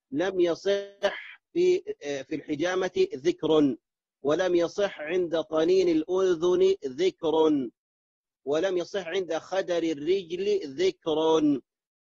لم يصح في الحجامة ذكر، ولم يصح عند طنين الأذن ذكر، ولم يصح عند خدر الرجل ذكر.